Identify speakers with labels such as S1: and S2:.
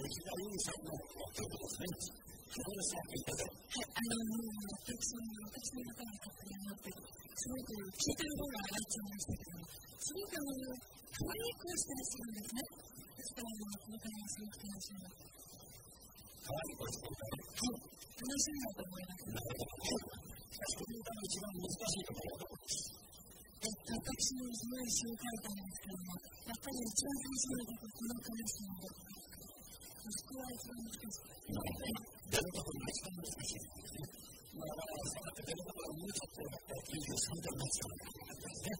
S1: 石田優さんの曲ですね。それをさせていただいて。
S2: 私の中の曲になって、すごく聴いてる方が上がっちゃいましたけど、すごく可愛い声してらっしゃるんですね。ですから、この回がすごく楽しみです。
S1: 可愛い声してるからね。
S2: はい、楽しみだと思います。
S1: この歌の一番難しいところはどこです？
S2: 私もすごい詩を書いたんですけども、やっぱり一番最初の曲、この歌ですので、そこは一番難しい。
S1: 出るところが一番難しいですね。さて出るところもうちょっとやっぱり93点になっちゃうんですね。